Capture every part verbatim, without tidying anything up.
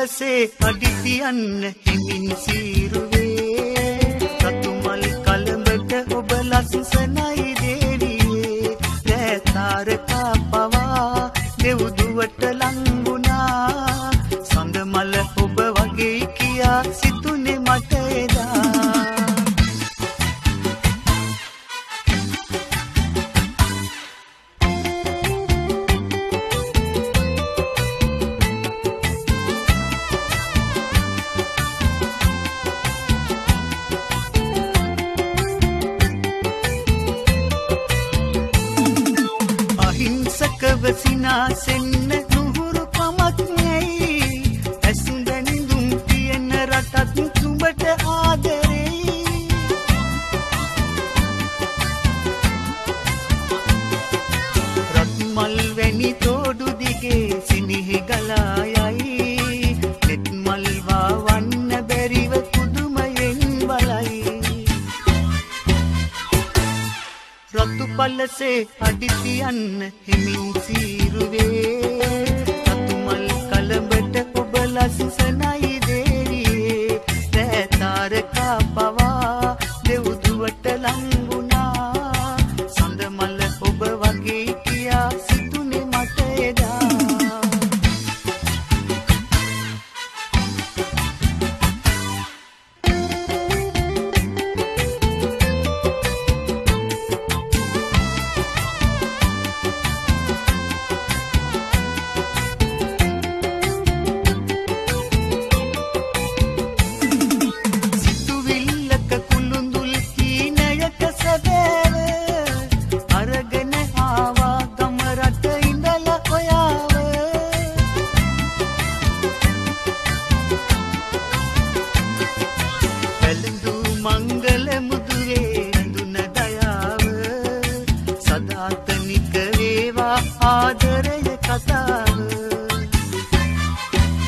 පලසේ අඩිතියන්න හිමින් සීරුවේ රතුමල් කළඹට ඔබ ලස්සනයි දේවියේ රෑතාරකා පවා දෙව්දුවට ලංගුණා සඳමල ඔබ වගේ කියා සිතුනේ මට එදා සිනාසෙන්න නුහුරු කමක් නැයි ඇසුඳනිදුම් තියෙන රටත් තුඹට ආදරෙයි රත්මල් වැනි තෝඩු දිගේ සිනිහි ගලායයි නෙත්මල් වාවන්න බැරිව පුදුමයෙන් බලයි රතු පලසේ අඩිතියන්න හිමින් සීරුවේ රතුමල් කළඹට ඔබ ලස්සනයි දේවියේ රෑතාරකා පවා දෙව්දුවට ලංගුණා සඳමල ඔබ වගේ කියා සිතුනේ මට එදා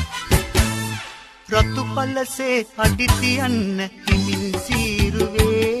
රතු පලසේ අඩිතියන්න හිමින් සීරුවේ